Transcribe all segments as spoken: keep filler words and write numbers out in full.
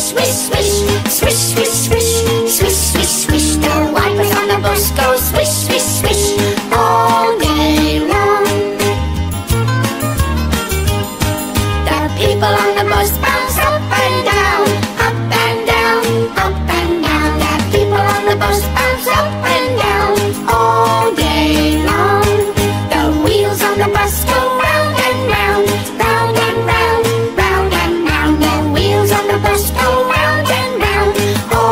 swish, swish, swish, swish, swish, swish, swish, swish. The wipers on the bus go swish, swish, swish all day long. The people on the bus bounce up and down, up and down, up and down. The people on the bus bounce up and down all day long. The wheels on the bus go round and round, round and round, round and round. The wheels on the bus go round and round all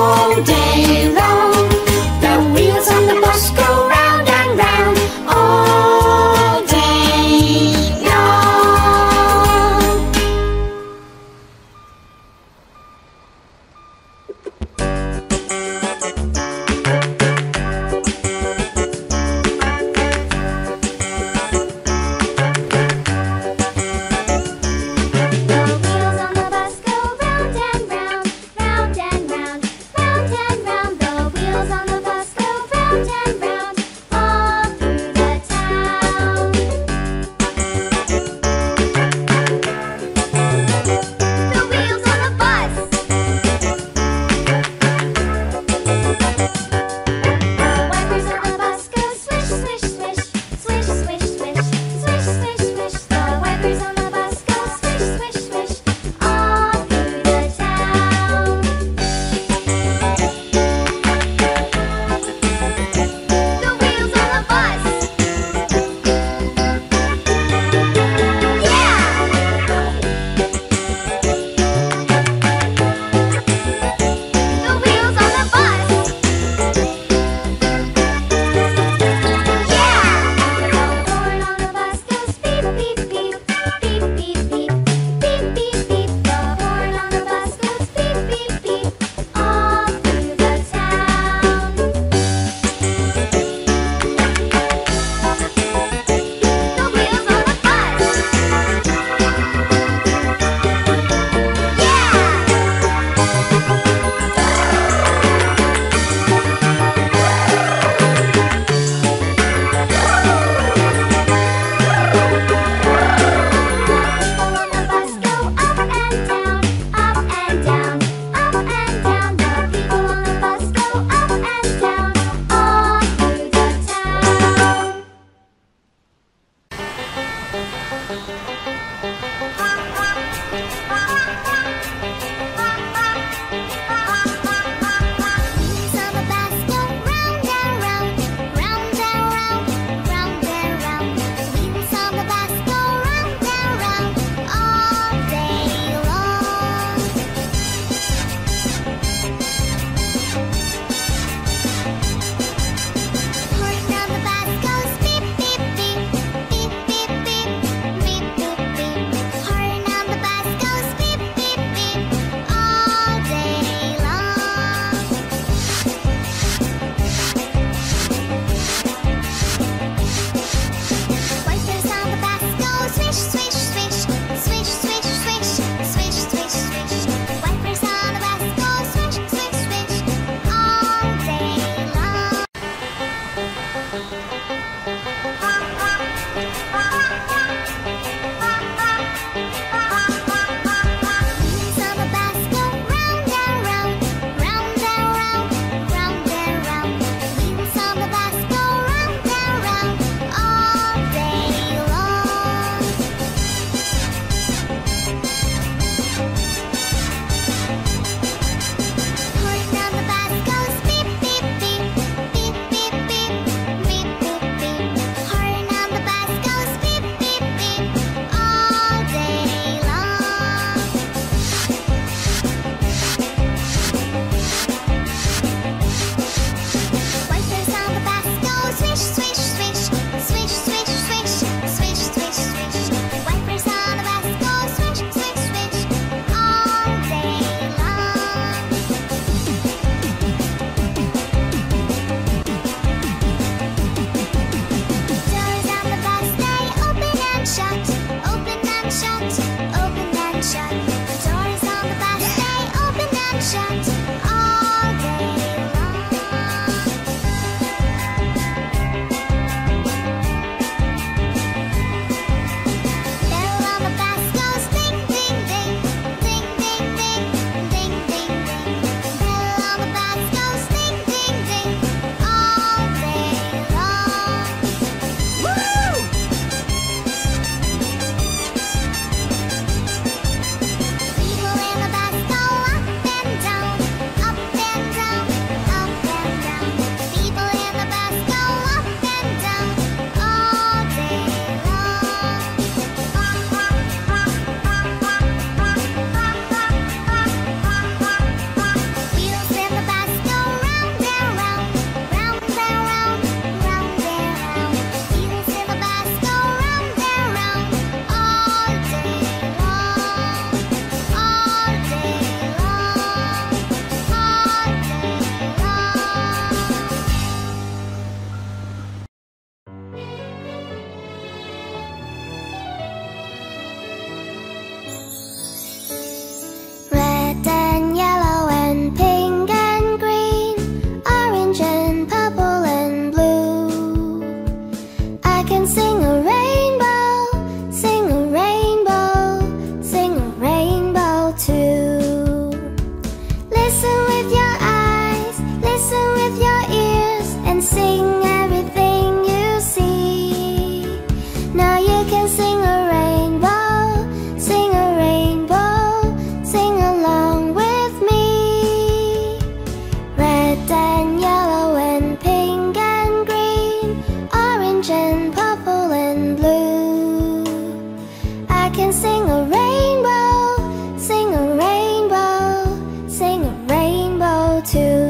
Listen with your eyes, listen with your ears, and sing everything you see. Now you can sing a rainbow, sing a rainbow, sing along with me. Red and yellow and pink and green, orange and purple and blue. I can sing a rainbow, sing a rainbow, sing a rainbow too.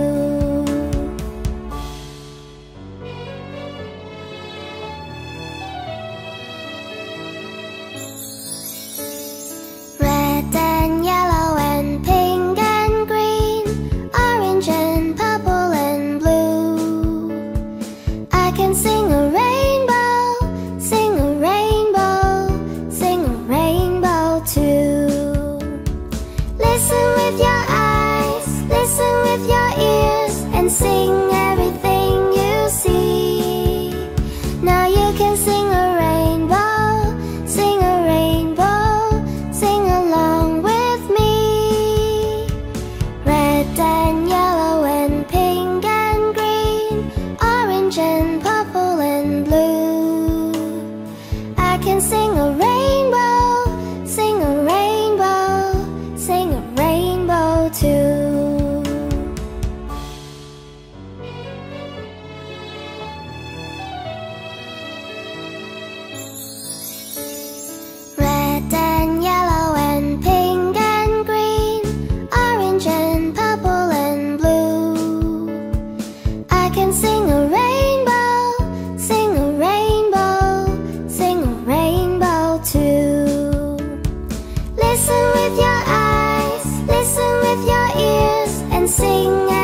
Red and yellow and pink and green, orange and purple and blue. I can sing a rainbow, sing a rainbow, sing a rainbow too. Listen with your eyes, listen with your ears, and sing everything you see. Now you can sing a rainbow, sing a rainbow, sing along with me. Red and yellow and pink and green, orange and purple and blue. I can sing a rainbow, sing a rainbow, sing a rainbow too. Red and yellow and pink and green, orange and purple and blue. I can sing a rainbow, sing a rainbow, sing a rainbow too. Listen with your eyes, listen with your ears, and sing